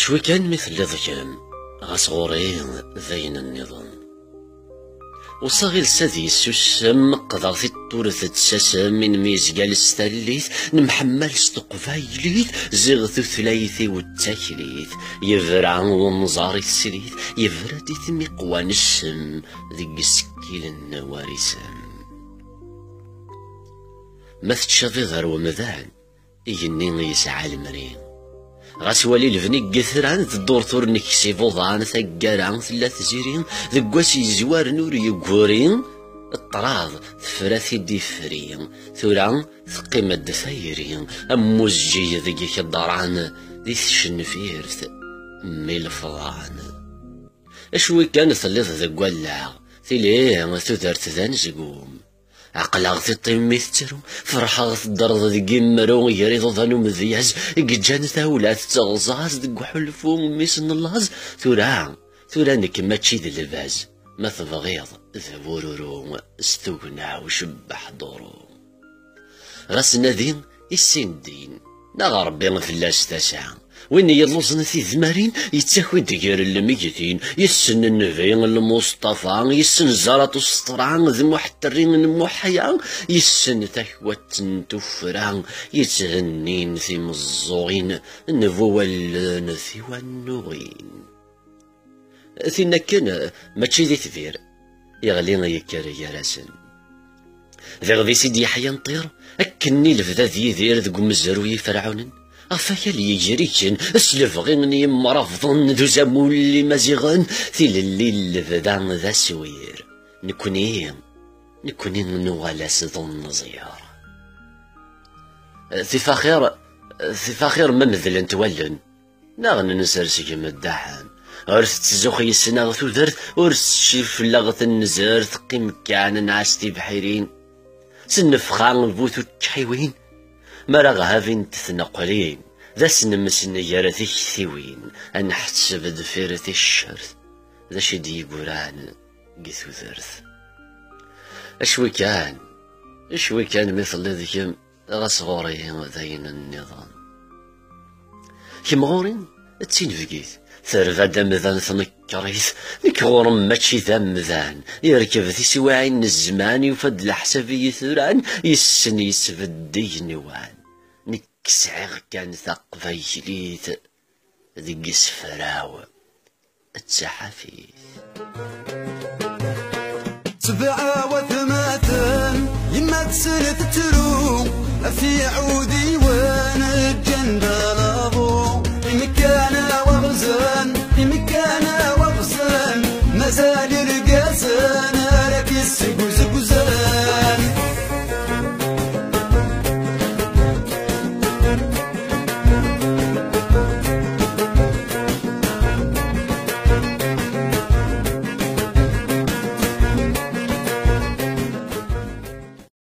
شوي كان مثل ذكام غصغورين ذين النظام وصاغي لسادي السوسم قدر في التورث تساسم من ميزقال الستاليث نمحمل ستقفايليث زغث ثلاثي والتاكليث يفرع ونزاري السليث يفرع ديث مقوان السم ذي سكيل النوارسم ما تشافي غير ومذان يجني يسعى المرين غاس ولي الفني قثران تدور ثور نكسي فوضان ثقاران ثلاث زيرين ذقواسي زوار نور يقورين الطراض ثفراثي ديفرين ثوران ثقيمة دثايرين أموزجي ذقيك الداران ذي الشنفيرث ميل فضان أشوي كان ثلث ذقوالع ثليه ثدرت ذا نزقوم عقل غثي طيمي تترو فرحة غث الدرض ذي مرو يريض ظنو مذياز إجان ثاولات تغزاز ذي حلفو ميسن اللاز ثورا نك ماتشي ذي اللباز ما تبغيض ذبورورو استغنى وشبح دورو غاس نادين السين دين نغا ربي فلاس تسعة وين يلوزن في ذمارين يتاخو ديال الميتين يسن النبي المصطفى يسن زرط السطران ذي محترين محيا يسن تهوة تفران يتهنين في مزوغين نفوال في والنوغين ثينا كان ماشي ذي ثفير يغلينا يكاري يا راسن ذي غذي سيدي يحيى نطير أكني لفذا ذي ذير ذو مزروي فرعون أفايا لي يجريكن أسلف غيني مرافضن ذو زمول لي مزيغن ثيل الليل لفذا ذا سوير نكوني نوالاس ذو النظير ثي فاخير ممثل نتولن ناغن نسرسي مدحان أرث تزوخي السنة غثو ذرث أرث شيف لغث النزار ثقيم كان نعستي بحيرين سنفخان البوثو تحيوين مرا غافين تثنقلين ذا سنمسن يارثي ثيوين أن حتسب دفيرثي الشرث ذا شدي قران قثو ذرث أشوي كان مثل ذيك غصغوري ذين النظام كمغورين تسين فقيث ثرفا دمذان ثنكريث نكغورم ماشي ذمذان يركب ذي سواعين الزمان يفد الحسابي ثران يسن يسفد دينوان نكسعغ كان ثقفيليث ذي قسفراو التحافيث 87 يما تسلت ترو في عودي وانا الجنة لابو في مكان وغزان في مكان